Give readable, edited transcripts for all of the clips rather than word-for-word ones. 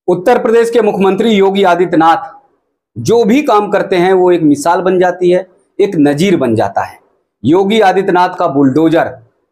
उत्तर प्रदेश के मुख्यमंत्री योगी आदित्यनाथ जो भी काम करते हैं वो एक मिसाल बन जाती है, एक नजीर बन जाता है। योगी आदित्यनाथ का बुलडोजर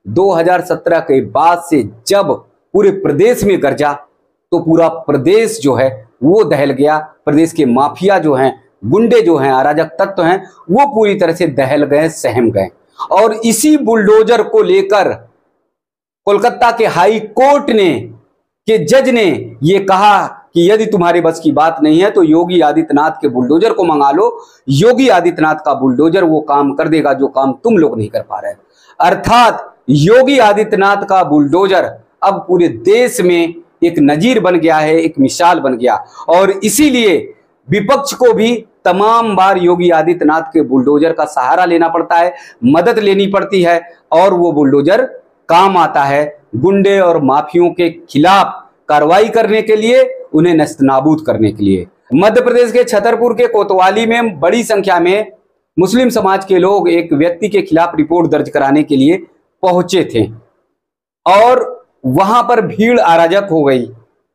2017 के बाद से जब पूरे प्रदेश में गरजा तो पूरा प्रदेश जो है वो दहल गया। प्रदेश के माफिया जो हैं, गुंडे जो हैं, अराजक तत्व हैं, वो पूरी तरह से दहल गए, सहम गए। और इसी बुलडोजर को लेकर कोलकाता के हाई कोर्ट के जज ने ये कहा कि यदि तुम्हारे बस की बात नहीं है तो योगी आदित्यनाथ के बुलडोजर को मंगा लो। योगी आदित्यनाथ का बुलडोजर वो काम कर देगा जो काम तुम लोग नहीं कर पा रहे। अर्थात योगी आदित्यनाथ का बुलडोजर अब पूरे देश में एक नजीर बन गया है, एक मिसाल बन गया। और इसीलिए विपक्ष को भी तमाम बार योगी आदित्यनाथ के बुलडोजर का सहारा लेना पड़ता है, मदद लेनी पड़ती है, और वो बुलडोजर काम आता है गुंडे और माफियों के खिलाफ कार्रवाई करने के लिए, उन्हें नस्तनाबूद करने के लिए। मध्य प्रदेश के छतरपुर के कोतवाली में बड़ी संख्या में मुस्लिम समाज के लोग एक व्यक्ति के खिलाफ रिपोर्ट दर्ज कराने के लिए पहुंचे थे और वहां पर भीड़ अराजक हो गई,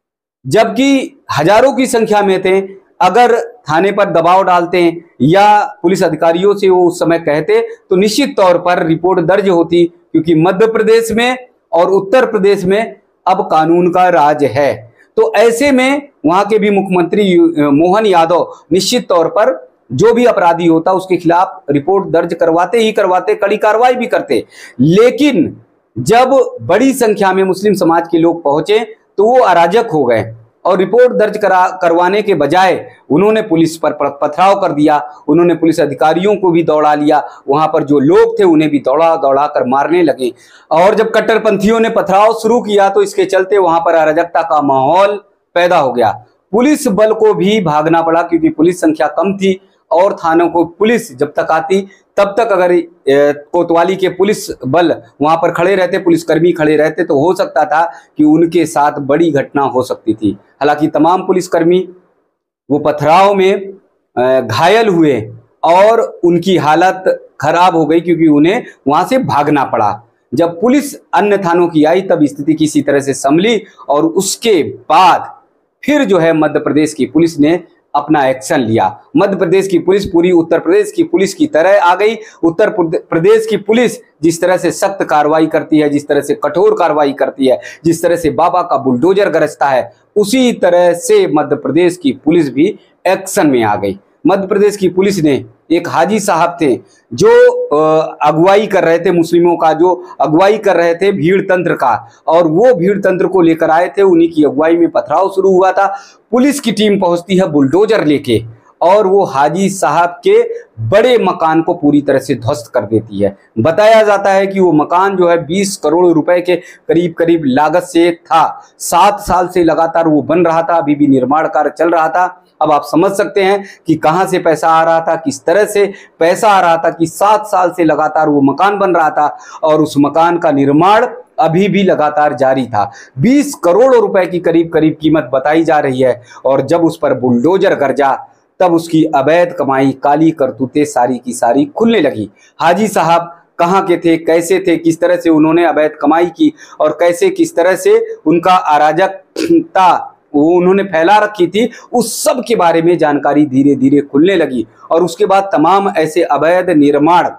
जबकि हजारों की संख्या में थे। अगर थाने पर दबाव डालते या पुलिस अधिकारियों से वो उस समय कहते तो निश्चित तौर पर रिपोर्ट दर्ज होती, क्योंकि मध्य प्रदेश में और उत्तर प्रदेश में अब कानून का राज है। तो ऐसे में वहां के भी मुख्यमंत्री मोहन यादव निश्चित तौर पर जो भी अपराधी होता उसके खिलाफ रिपोर्ट दर्ज करवाते ही करवाते, कड़ी कार्रवाई भी करते। लेकिन जब बड़ी संख्या में मुस्लिम समाज के लोग पहुंचे तो वो अराजक हो गए और रिपोर्ट दर्ज करवाने के बजाय उन्होंने पुलिस पर पथराव कर दिया। उन्होंने पुलिस अधिकारियों को भी दौड़ा लिया, वहां पर जो लोग थे उन्हें भी दौड़ा दौड़ा कर मारने लगे। और जब कट्टरपंथियों ने पथराव शुरू किया तो इसके चलते वहां पर अराजकता का माहौल पैदा हो गया। पुलिस बल को भी भागना पड़ा, क्योंकि पुलिस संख्या कम थी और थानों को पुलिस जब तक आती तब तक अगर कोतवाली के पुलिस बल वहां पर खड़े रहते, पुलिसकर्मी खड़े रहते, तो हो सकता था कि उनके साथ बड़ी घटना हो सकती थी। हालांकि तमाम पुलिसकर्मी वो पथराव में घायल हुए और उनकी हालत खराब हो गई, क्योंकि उन्हें वहां से भागना पड़ा। जब पुलिस अन्य थानों की आई तब स्थिति किसी तरह से संभली और उसके बाद फिर जो है मध्य प्रदेश की पुलिस ने अपना एक्शन लिया। मध्य प्रदेश की पुलिस पूरी उत्तर प्रदेश की पुलिस की तरह आ गई। उत्तर प्रदेश की पुलिस जिस तरह से सख्त कार्रवाई करती है, जिस तरह से कठोर कार्रवाई करती है, जिस तरह से बाबा का बुलडोजर गरजता है, उसी तरह से मध्य प्रदेश की पुलिस भी एक्शन में आ गई। मध्य प्रदेश की पुलिस ने एक हाजी साहब थे जो अगुवाई कर रहे थे, मुस्लिमों का जो अगुवाई कर रहे थे भीड़ तंत्र का, और वो भीड़ तंत्र को लेकर आए थे। उन्हीं की अगुवाई में पथराव शुरू हुआ था। पुलिस की टीम पहुंचती है बुलडोजर लेके और वो हाजी साहब के बड़े मकान को पूरी तरह से ध्वस्त कर देती है। बताया जाता है कि वो मकान जो है 20 करोड़ रुपए के करीब करीब लागत से था। 7 साल से लगातार वो बन रहा था, अभी भी निर्माण कार्य चल रहा था। अब आप समझ सकते हैं कि कहां से पैसा आ रहा था, किस तरह से पैसा आ रहा था कि 7 साल से लगातार वो मकान बन रहा था और उस मकान का निर्माण अभी भी लगातार जारी था। 20 करोड़ रुपए की करीब करीब कीमत बताई जा रही है। और जब उस पर बुलडोजर गरजा तब उसकी अवैध कमाई, काली करतूतें सारी की सारी खुलने लगी। हाजी साहब कहाँ के थे, कैसे थे, किस तरह से उन्होंने अवैध कमाई की और कैसे किस तरह से उनका अराजकता वो उन्होंने फैला रखी थी, उस सब के बारे में जानकारी धीरे धीरे खुलने लगी। और उसके बाद तमाम ऐसे अवैध निर्माण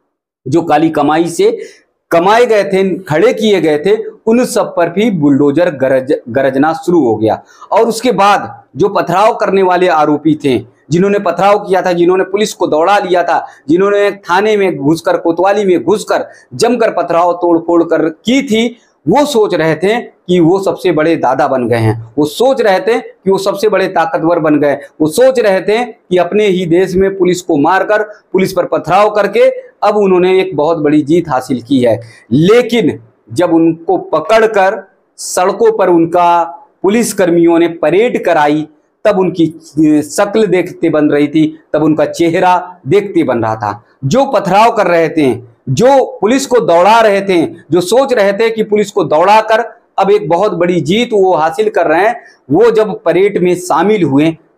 जो काली कमाई से कमाए गए थे, खड़े किए गए थे, उन सब पर भी बुलडोजर गरजना शुरू हो गया। और उसके बाद जो पथराव करने वाले आरोपी थे, जिन्होंने पथराव किया था, जिन्होंने पुलिस को दौड़ा लिया था, जिन्होंने थाने में घुसकर, कोतवाली में घुसकर जमकर पथराव तोड़फोड़ कर की थी, वो सोच रहे थे कि वो सबसे बड़े दादा बन गए हैं। वो सोच रहे थे कि वो सबसे बड़े ताकतवर बन गए। वो सोच रहे थे कि अपने ही देश में पुलिस को मारकर, पुलिस पर पथराव करके अब उन्होंने एक बहुत बड़ी जीत हासिल की है। लेकिन जब उनको पकड़कर सड़कों पर उनका पुलिस कर्मियों ने परेड कराई तब उनकी शक्ल देखते बन रही थी, तब उनका चेहरा देखते बन रहा था। जो पथराव कर रहे थे, जो पुलिस को दौड़ा रहे थे, जो सोच रहे थे कि पुलिस को दौड़ाकर अब एक बहुत बड़ी जीत वो हासिल कर रहे हैं, वो जब परेड में शामिल हुए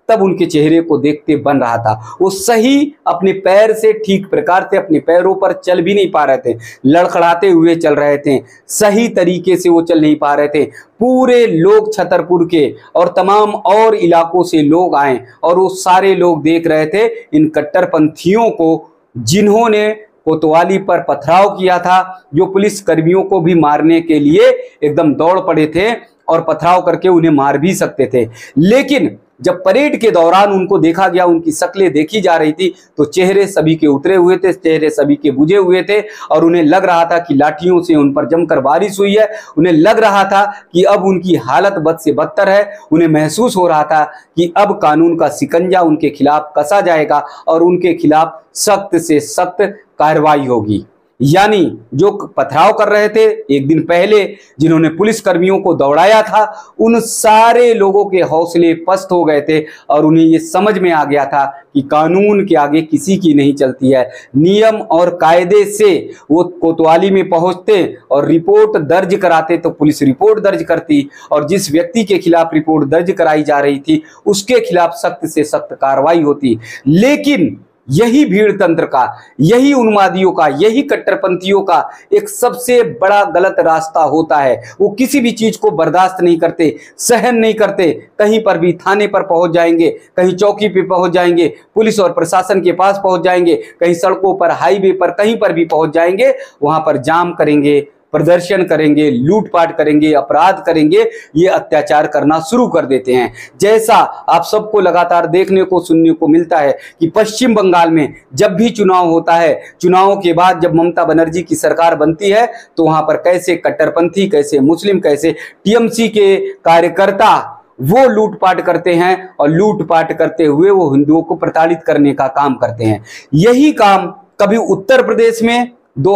तब उनके चेहरे को देखते बन रहा था। वो सही अपने पैर से ठीक प्रकार से अपने पैरों पर चल भी नहीं पा रहे थे, लड़खड़ाते हुए चल रहे थे, सही तरीके से वो चल नहीं पा रहे थे। पूरे लोग छतरपुर के और तमाम और इलाकों से लोग आए और वो सारे लोग देख रहे थे इन कट्टरपंथियों को, जिन्होंने कोतवाली पर पथराव किया था, जो पुलिस कर्मियों को भी मारने के लिए एकदम दौड़ पड़े थे और पथराव करके उन्हें मार भी सकते थे। लेकिन जब परेड के दौरान उनको देखा गया, उनकी शक्लें देखी जा रही थी, तो चेहरे सभी के उतरे हुए थे, चेहरे सभी के बुझे हुए थे और उन्हें लग रहा था कि लाठियों से उन पर जमकर बारिश हुई है। उन्हें लग रहा था कि अब उनकी हालत बद से बदतर है। उन्हें महसूस हो रहा था कि अब कानून का शिकंजा उनके खिलाफ कसा जाएगा और उनके खिलाफ सख्त से सख्त कार्रवाई होगी। यानी जो पथराव कर रहे थे एक दिन पहले, जिन्होंने पुलिस कर्मियों को दौड़ाया था, उन सारे लोगों के हौसले पस्त हो गए थे और उन्हें ये समझ में आ गया था कि कानून के आगे किसी की नहीं चलती है। नियम और कायदे से वो कोतवाली में पहुंचते और रिपोर्ट दर्ज कराते तो पुलिस रिपोर्ट दर्ज करती और जिस व्यक्ति के खिलाफ रिपोर्ट दर्ज कराई जा रही थी उसके खिलाफ सख्त से सख्त कार्रवाई होती। लेकिन यही भीड़ तंत्र का, यही उन्मादियों का, यही कट्टरपंथियों का एक सबसे बड़ा गलत रास्ता होता है। वो किसी भी चीज को बर्दाश्त नहीं करते, सहन नहीं करते। कहीं पर भी थाने पर पहुंच जाएंगे, कहीं चौकी पे पहुंच जाएंगे, पुलिस और प्रशासन के पास पहुंच जाएंगे, कहीं सड़कों पर, हाईवे पर, कहीं पर भी पहुंच जाएंगे, वहां पर जाम करेंगे, प्रदर्शन करेंगे, लूटपाट करेंगे, अपराध करेंगे, ये अत्याचार करना शुरू कर देते हैं। जैसा आप सबको लगातार देखने को सुनने को मिलता है कि पश्चिम बंगाल में जब भी चुनाव होता है, चुनावों के बाद जब ममता बनर्जी की सरकार बनती है, तो वहां पर कैसे कट्टरपंथी, कैसे मुस्लिम, कैसे टीएमसी के कार्यकर्ता वो लूटपाट करते हैं और लूटपाट करते हुए वो हिंदुओं को प्रताड़ित करने का काम करते हैं। यही काम कभी उत्तर प्रदेश में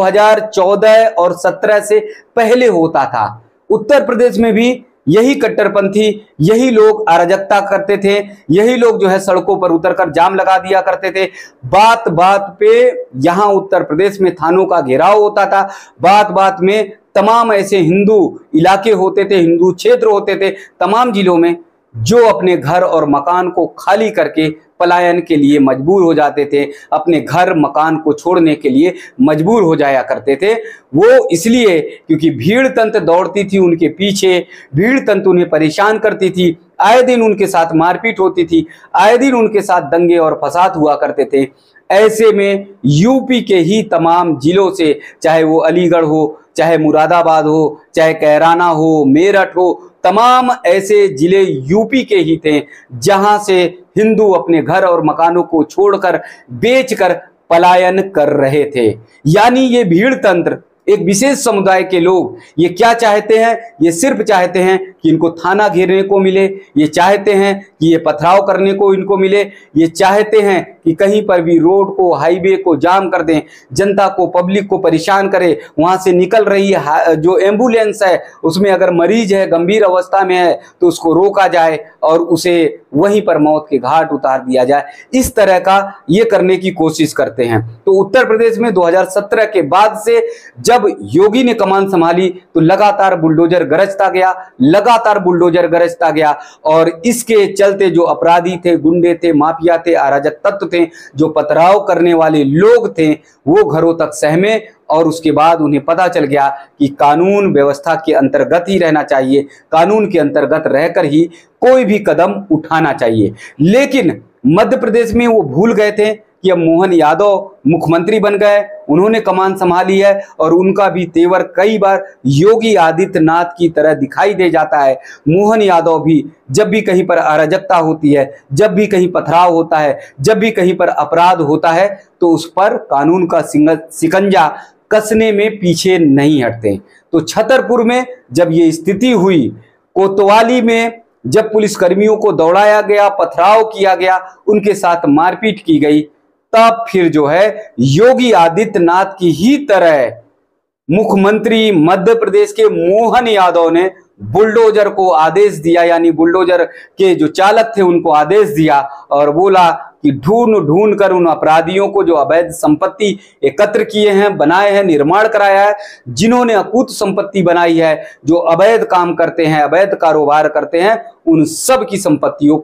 2014 और 17 से पहले होता था। उत्तर प्रदेश में भी यही कट्टरपंथी, यही लोग अराजकता करते थे, यही लोग जो है सड़कों पर उतरकर जाम लगा दिया करते थे। बात बात पे यहां उत्तर प्रदेश में थानों का घेराव होता था। बात बात में तमाम ऐसे हिंदू इलाके होते थे, हिंदू क्षेत्र होते थे तमाम जिलों में, जो अपने घर और मकान को खाली करके पलायन के लिए मजबूर हो जाते थे, अपने घर मकान को छोड़ने के लिए मजबूर हो जाया करते थे। वो इसलिए क्योंकि भीड़ तंत्र दौड़ती थी उनके पीछे, भीड़ तंत्र उन्हें परेशान करती थी, आए दिन उनके साथ मारपीट होती थी, आए दिन उनके साथ दंगे और फसाद हुआ करते थे। ऐसे में यूपी के ही तमाम जिलों से, चाहे वो अलीगढ़ हो, चाहे मुरादाबाद हो, चाहे कैराना हो, मेरठ हो, तमाम ऐसे जिले यूपी के ही थे जहां से हिंदू अपने घर और मकानों को छोड़कर, बेचकर पलायन कर रहे थे। यानी ये भीड़ तंत्र, एक विशेष समुदाय के लोग ये क्या चाहते हैं? ये सिर्फ चाहते हैं कि इनको थाना घेरने को मिले, ये चाहते हैं कि ये पथराव करने को इनको मिले, ये चाहते हैं कि कहीं पर भी रोड को, हाईवे को जाम कर दें, जनता को, पब्लिक को परेशान करें। वहां से निकल रही जो एम्बुलेंस है उसमें अगर मरीज है, गंभीर अवस्था में है, तो उसको रोका जाए और उसे वहीं पर मौत के घाट उतार दिया जाए। इस तरह का ये करने की कोशिश करते हैं। तो उत्तर प्रदेश में 2017 के बाद से जब योगी ने कमान संभाली तो लगातार बुलडोजर गरजता गया, लगातार बुलडोजर गरजता गया और इसके चलते जो अपराधी थे, गुंडे थे, माफिया थे, अराजक तत्व थे, जो पथराव करने वाले लोग थे, वो घरों तक सहमे और उसके बाद उन्हें पता चल गया कि कानून व्यवस्था के अंतर्गत ही रहना चाहिए, कानून के अंतर्गत रहकर ही कोई भी कदम उठाना चाहिए। लेकिन मध्य प्रदेश में वो भूल गए थे कि अब मोहन यादव मुख्यमंत्री बन गए, उन्होंने कमान संभाली है और उनका भी तेवर कई बार योगी आदित्यनाथ की तरह दिखाई दे जाता है। मोहन यादव भी जब भी कहीं पर अराजकता होती है, जब भी कहीं पथराव होता है, जब भी कहीं पर अपराध होता है, तो उस पर कानून का शिकंजा कसने में पीछे नहीं हटते। तो छतरपुर में जब ये स्थिति हुई, कोतवाली में जब पुलिस कर्मियों को दौड़ाया गया, पथराव किया गया, उनके साथ मारपीट की गई, तब फिर जो है योगी आदित्यनाथ की ही तरह मुख्यमंत्री मध्य प्रदेश के मोहन यादव ने बुलडोजर को आदेश दिया, यानी बुलडोजर के जो चालक थे उनको आदेश दिया और बोला कि ढूंढ ढूंढ कर उन अपराधियों को जो अवैध संपत्ति एकत्र किए हैं, बनाए हैं, निर्माण कराया है, जिन्होंने अकूत संपत्ति बनाई है, जो अवैध काम करते हैं, अवैध कारोबार करते हैं, उन सब की संपत्तियों को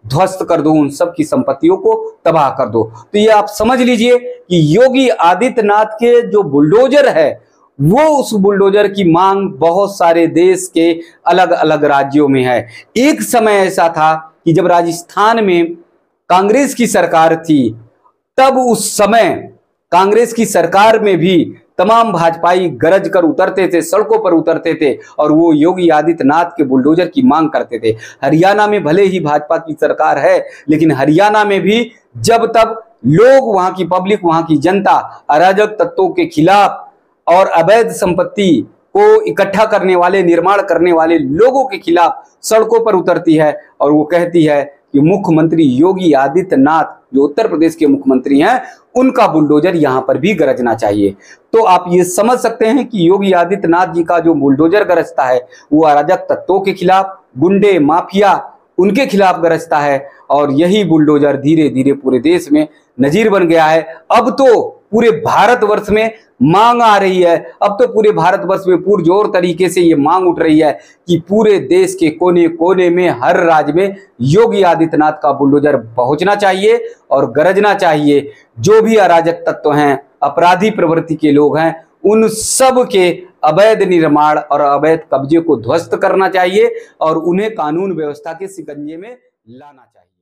ध्वस्त कर दो, उन सब की संपत्तियों को तबाह कर दो। तो ये आप समझ लीजिए कि योगी आदित्यनाथ के जो बुलडोजर है वो उस बुलडोजर की मांग बहुत सारे देश के अलग अलग राज्यों में है। एक समय ऐसा था कि जब राजस्थान में कांग्रेस की सरकार थी, तब उस समय कांग्रेस की सरकार में भी तमाम भाजपाई गरज कर उतरते थे, सड़कों पर उतरते थे और वो योगी आदित्यनाथ के बुलडोजर की मांग करते थे। हरियाणा में भले ही भाजपा की सरकार है, लेकिन हरियाणा में भी जब तक लोग, वहां की पब्लिक, वहां की जनता अराजक तत्वों के खिलाफ और अवैध संपत्ति को इकट्ठा करने वाले, निर्माण करने वाले लोगों के खिलाफ सड़कों पर उतरती है और वो कहती है कि मुख्यमंत्री योगी आदित्यनाथ जो उत्तर प्रदेश के मुख्यमंत्री हैं, उनका बुलडोजर यहां पर भी गरजना चाहिए। तो आप ये समझ सकते हैं कि योगी आदित्यनाथ जी का जो बुलडोजर गरजता है वो अराजक तत्वों के खिलाफ, गुंडे, माफिया, उनके खिलाफ गरजता है और यही बुलडोजर धीरे धीरे पूरे देश में नजीर बन गया है। अब तो पूरे भारतवर्ष में मांग आ रही है, अब तो पूरे भारतवर्ष में पुरजोर तरीके से ये मांग उठ रही है कि पूरे देश के कोने कोने में, हर राज्य में योगी आदित्यनाथ का बुलडोजर पहुंचना चाहिए और गरजना चाहिए। जो भी अराजक तत्व हैं, अपराधी प्रवृत्ति के लोग हैं, उन सब के अवैध निर्माण और अवैध कब्जे को ध्वस्त करना चाहिए और उन्हें कानून व्यवस्था के शिकंजे में लाना चाहिए।